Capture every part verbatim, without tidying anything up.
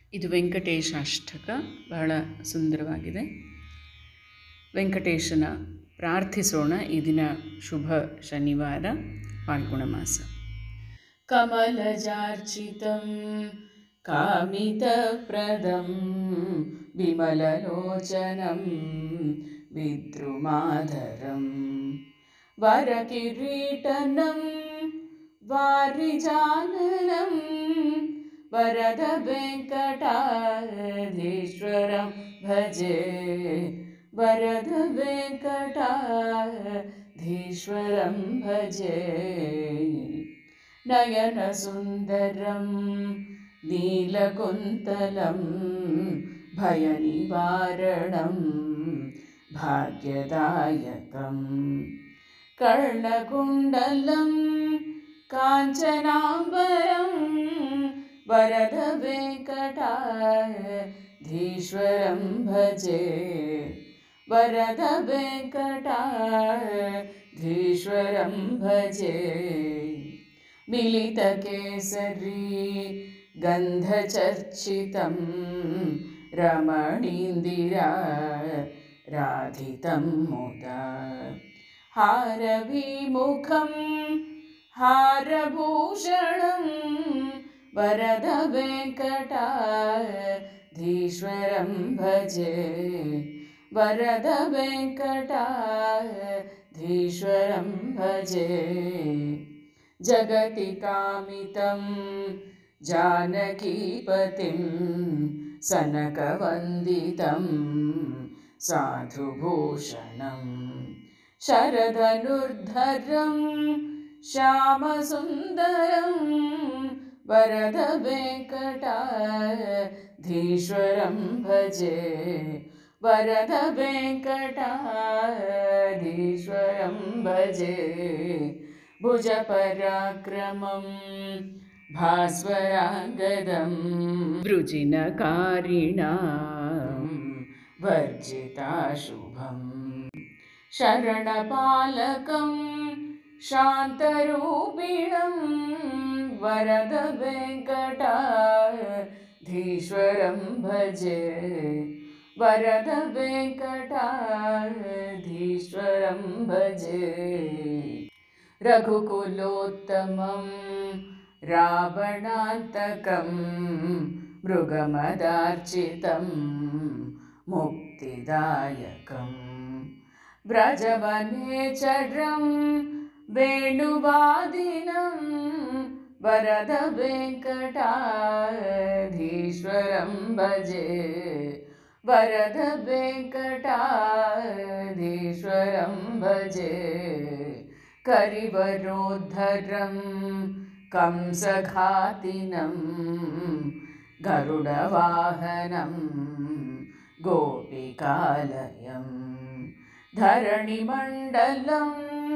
ಇದು ವೆಂಕಟೇಶ ಅಷ್ಟಕ, ಬಹಳ ಸುಂದರವಾಗಿದೆ. ವೆಂಕಟೇಶನ ಪ್ರಾರ್ಥಿಸೋಣ ಈ ದಿನ, ಶುಭ ಶನಿವಾರ, ಫಾಲ್ಗುಣ ಮಾಸ. ಕಮಲಜಾರ್ಚಿತಂ ಕಾಮಿತಪ್ರದಂ ವಿಮಲಲೋಚನಂ ವಿದ್ರುಮಾಧರಂ ವರಕಿರೀಟನಂ ವಾರಿಜಾನನಂ ವರದ ವೆಂಕಟಾಧೀಶ್ವರಂ ಭಜೆ ವರದ ವೆಂಕಟಾಧೀಶ್ವರಂ ಭಜೆ. ನಯನ ಸುಂದರಂ ನೀಲಕುಂತಲಂ ಭಯ ನಿವಾರಣಂ ಭಾಗ್ಯದಾಯಕಂ ಕರ್ಣಕುಂಡಲಂ ಕಾಂಚನಾಂಬರಂ ವರದ ವೆಂಕಟಾಧೀಶ್ವರಂ ಭಜೆ ವರದ ವೆಂಕಟಾಧೀಶ್ವರಂ ಭಜೆ. ಮಿಲಿತ ಕೇಸರಿ ಗಂಧಚರ್ಚಿತಂ ರಮಣೀಂದಿರಾ ರಾಧಿತಂ ಮುದಾ ಹಾರವಿಮುಖಂ ಹಾರಭೂಷಣಂ ವರದ ವೆಂಕಟಾಧೀಶ್ವರಂ ಭಜೆ ವರದ ವೆಂಕಟಾಧೀಶ್ವರಂ ಭಜೆ. ಜಗತಿ ಕಾಮಿತಂ ಜಾನಕೀಪತಿಂ ಸನಕವಂದಿತಂ ಸಾಧುಭೂಷಣಂ ಶರಧನುರ್ಧರಂ ಶ್ಯಾಮಸುಂದರಂ ವರದ ವೆಂಕಟಾಧೀಶ್ವರಂ ಭಜೆ ವರದ ವೆಂಕಟಾಧೀಶ್ವರಂ ಭಜೆ. ಭುಜಪರಾಕ್ರಮಂ ಭಾಸ್ವರಾಂಗದಂ ವೃಜಿನಕಾರಿಣಾಂ ವರ್ಜಿತಾಶುಭಂ ಶರಣಪಾಲಕಂ ಶಾಂತರೂಪಿಣಂ ವರದ ವೆಂಕಟಾಧೀಶ್ವರಂ ಭಜೆ ವರದ ವೆಂಕಟಾಧೀಶ್ವರಂ ಭಜೆ. ರಘುಕುಲೋತ್ತಮಂ ರಾವಣಾಂತಕಂ ಮೃಗಮದಾರ್ಚಿತಂ ಮುಕ್ತಿದಾಯಕಂ ವ್ರಜವನೇಚರಂ ವೇಣುವಾದಿನಂ ವರದ ವೆಂಕಟಾಧೀಶ್ವರಂ ಭಜೆ ವರದ ವೆಂಕಟಾಧೀಶ್ವರಂ ಭಜೆ. ಕರಿವರೋದ್ಧರಂ ಕಂಸಘಾತಿನಂ ಗರುಡವಾಹನಂ ಗೋಪಿಕಾಲಯಂ ಧರಣಿಮಂಡಲಂ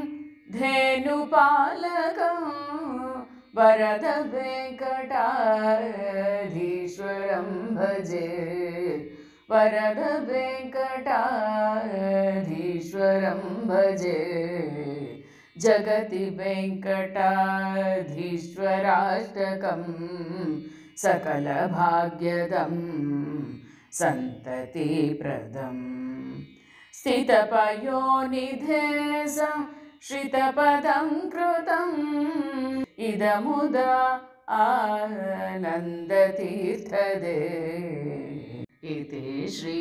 ಧೇನುಪಾಲಕಂ ವರದ ವೆಂಕಟಾಧೀಶ್ವರಂ ಭಜೆ ವರದ ವೆಂಕಟಾಧೀಶ್ವರಂ ಭಜೆ. ಜಗತಿ ವೆಂಕಟಾಧೀಶ್ವರಾಷ್ಟಕಂ ಸಕಲ ಭಾಗ್ಯದಂ ಸಂತತಿಪ್ರದಂ ಸ್ಥಿತಪಯೋನಿಧೇ ಶ್ರಿತಪದಂ ಕೃತಂ ಇದಮುದಾ ಆನಂದತೀರ್ಥದೇ. ಇತಿ ಶ್ರೀ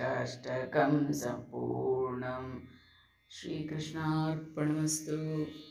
ವೆಂಕಟೇಶಾಷ್ಟಕಂ ಸಂಪೂರ್ಣಂ. ಶ್ರೀಕೃಷ್ಣಾರ್ಪಣಮಸ್ತು.